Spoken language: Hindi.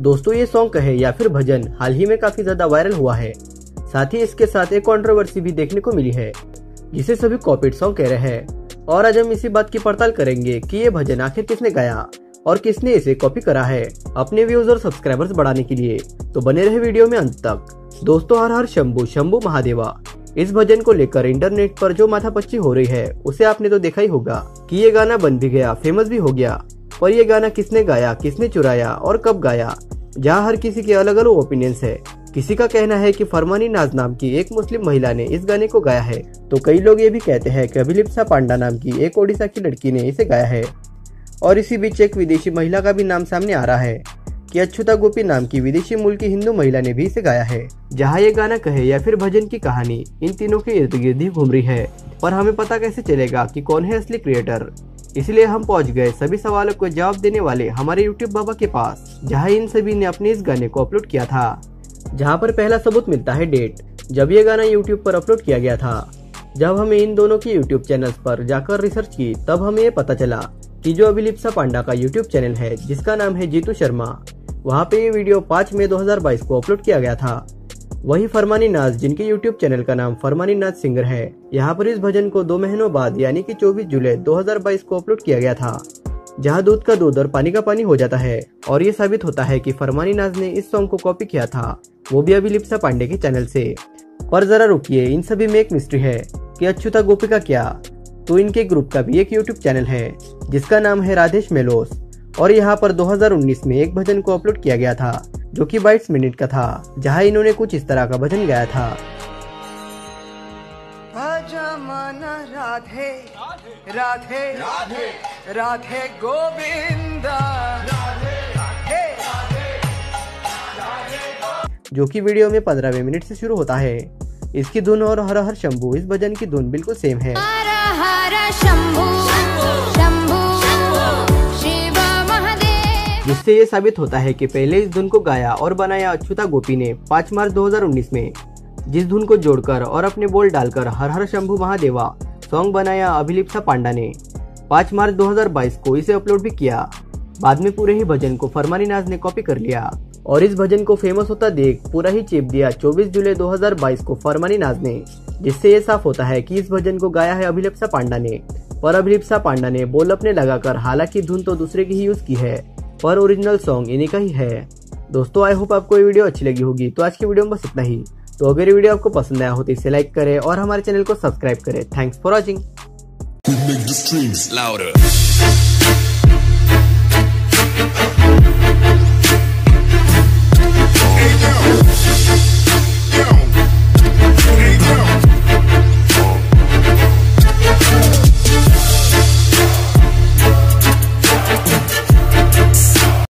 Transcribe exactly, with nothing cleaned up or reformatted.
दोस्तों ये सॉन्ग कहे या फिर भजन हाल ही में काफी ज्यादा वायरल हुआ है। साथ ही इसके साथ एक कंट्रोवर्सी भी देखने को मिली है जिसे सभी कॉपीड सॉन्ग कह रहे हैं। और आज हम इसी बात की पड़ताल करेंगे कि ये भजन आखिर किसने गाया और किसने इसे कॉपी करा है अपने व्यूज और सब्सक्राइबर्स बढ़ाने के लिए। तो बने रहे वीडियो में अंत तक। दोस्तों हर हर शंभू शंभू महादेवा, इस भजन को लेकर इंटरनेट पर जो माथापच्ची हो रही है उसे आपने तो देखा ही होगा कि ये गाना बन भी गया, फेमस भी हो गया। पर ये गाना किसने गाया, किसने चुराया और कब गाया, जहाँ हर किसी के अलग अलग ओपिनियंस है। किसी का कहना है कि फरमानी नाज नाम की एक मुस्लिम महिला ने इस गाने को गाया है, तो कई लोग ये भी कहते हैं कि अभिलिप्सा पांडा नाम की एक ओडिशा की लड़की ने इसे गाया है। और इसी बीच एक विदेशी महिला का भी नाम सामने आ रहा है कि अच्युता गोपी नाम की विदेशी मूल की हिंदू महिला ने भी इसे गाया है। जहाँ ये गाना कहे या फिर भजन की कहानी इन तीनों के इर्द गिर्द ही घूम रही है, पर हमें पता कैसे चलेगा कि कौन है असली क्रिएटर। इसलिए हम पहुंच गए सभी सवालों को जवाब देने वाले हमारे यूट्यूब बाबा के पास, जहां इन सभी ने अपने इस गाने को अपलोड किया था। जहां पर पहला सबूत मिलता है डेट, जब ये गाना यूट्यूब पर अपलोड किया गया था। जब हमें इन दोनों की यूट्यूब चैनल्स पर जाकर रिसर्च की, तब हमें ये पता चला कि जो अभिलिप्सा पांडा का यूट्यूब चैनल है जिसका नाम है जीतू शर्मा, वहाँ पे ये वीडियो पाँच मई दो हजार बाईस को अपलोड किया गया था। वही फरमानी नाज जिनके यूट्यूब चैनल का नाम फरमानी नाज सिंगर है, यहाँ पर इस भजन को दो महीनों बाद यानी कि चौबीस जुलाई दो हजार बाईस को अपलोड किया गया था। जहाँ दूध का दूध और पानी का पानी हो जाता है और ये साबित होता है कि फरमानी नाज ने इस सॉन्ग को कॉपी किया था, वो भी अभिलिप्सा पांडे के चैनल से। पर जरा रुकिए, इन सभी में एक मिस्ट्री है कि अच्युता गोपी का क्या। तो इनके ग्रुप का भी एक यूट्यूब चैनल है जिसका नाम है राधेश मेलोस, और यहाँ पर दो हजार उन्नीस में एक भजन को अपलोड किया गया था जो कि बाईस मिनट का था, जहाँ इन्होंने कुछ इस तरह का भजन गाया था। राधे राधे राधे राधे गोविंदा, जो कि वीडियो में पंद्रहवें मिनट से शुरू होता है। इसकी धुन और हर हर शंभू इस भजन की धुन बिल्कुल सेम है। हर हर शंभू शंभू शिव महादेव, जिससे ये साबित होता है कि पहले इस धुन को गाया और बनाया अच्युता गोपी ने पाँच मार्च दो हजार उन्नीस में, जिस धुन को जोड़कर और अपने बोल डालकर हर हर शंभू महादेवा सॉन्ग बनाया अभिलिप्सा पांडा ने पाँच मार्च दो हजार बाईस को इसे अपलोड भी किया। बाद में पूरे ही भजन को फरमानी नाज ने कॉपी कर लिया और इस भजन को फेमस होता देख पूरा ही चेप दिया चौबीस जुलाई दो हजार बाईस को फरमानी नाज ने, जिससे ये साफ होता है कि इस भजन को गाया है अभिलिप्सा पांडा ने। पर अभिलिप्सा पांडा ने बोल अपने लगाकर हालांकि धुन तो दूसरे की ही यूज की है, पर ओरिजिनल सॉन्ग इन्हीं का ही है। दोस्तों आई होप आपको ये वीडियो अच्छी लगी होगी। तो आज की वीडियो में बस इतना ही। तो अगर ये वीडियो आपको पसंद आया हो तो इसे लाइक करें और हमारे चैनल को सब्सक्राइब करें। Thanks for watching.